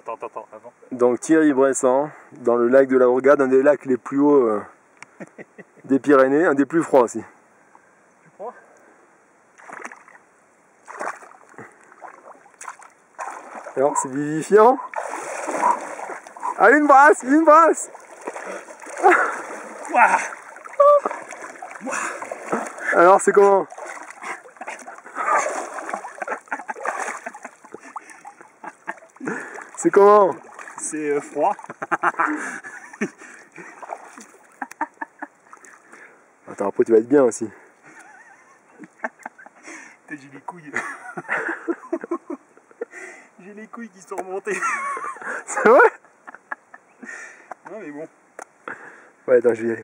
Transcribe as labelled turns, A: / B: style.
A: avant.
B: Donc Thierry Bressan, dans le lac de la Hourgade, un des lacs les plus hauts des Pyrénées, un des plus froids aussi.
A: Tu crois?
B: Alors c'est vivifiant. Ah, une brasse, une brasse. Alors c'est comment? C'est comment?
A: C'est froid.
B: Attends, après tu vas être bien aussi.
A: J'ai les couilles. J'ai les couilles qui sont remontées.
B: C'est vrai?
A: Non mais bon.
B: Ouais, attends, je vais y aller.